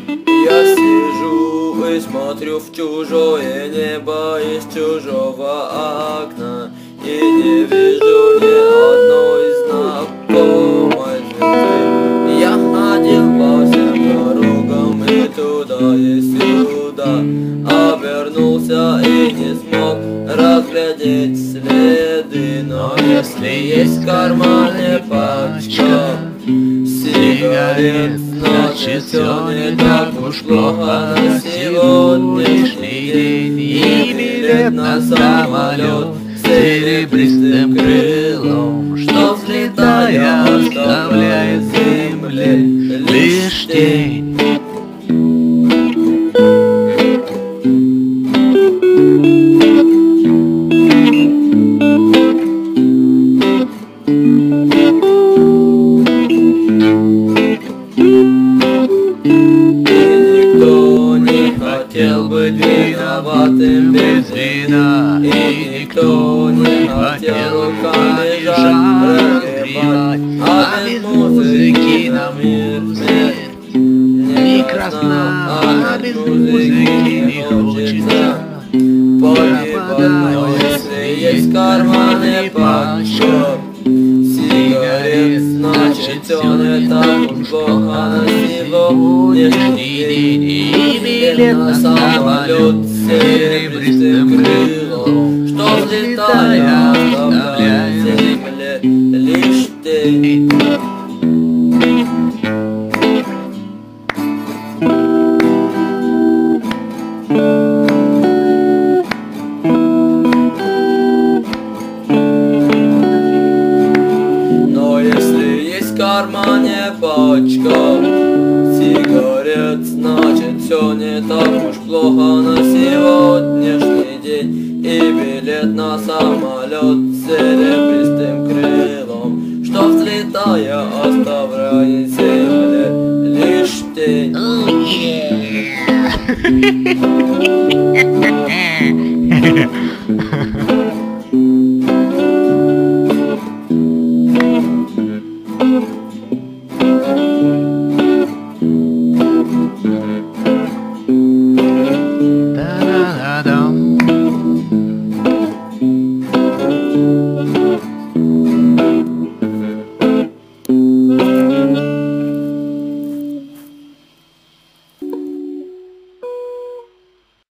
Я сижу и смотрю в чужое небо из чужого окна, и не вижу ни одной знакомой звезды. Я ходил по всем дорогам и туда и сюда, обернулся и не смог разглядеть следы. Но если есть в кармане пачка сигарет, значит всё не так уж плохо на сегодняшний день. И билет на самолет с серебристым крылом, что взлетая оставляет земле лишь тень. Хотел быть виноватым без вина, и никто не хотел руками жар разгребать, а без музыки на мир не красна, а без музыки не хочется погибать. Но если есть в кармане пачка сигарет, значит всё не так уж плохо на сегодняшний день. И билет на самолет с серебристым крылом, что взлетая оставляет земле лишь тень. Но если есть в кармане пачка сигарет, значит всё не так уж плохо на сегодняшний день. И билет на самолет с серебристым крылом, что взлетая оставляет земле лишь тень. Oh, yeah.